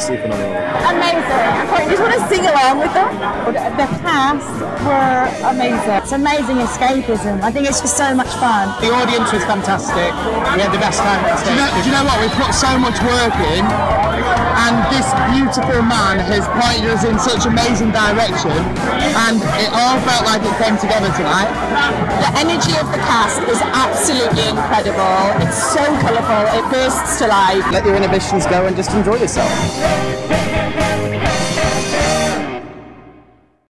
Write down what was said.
absolutely phenomenal. Amazing. I thought you just want to sing along with them. The cast were amazing. It's amazing escapism. I think it's just so much fun. The audience was fantastic. We had the best time on stage. Do you know what? We put so much work in, and this beautiful man has pointed us in such amazing direction, and it all felt like it came together tonight. The energy of the cast is absolutely incredible. It's so colourful. It bursts to life. Let your inhibitions go and just enjoy yourself.